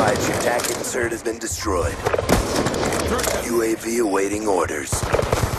advised your TAC insert has been destroyed. UAV awaiting orders.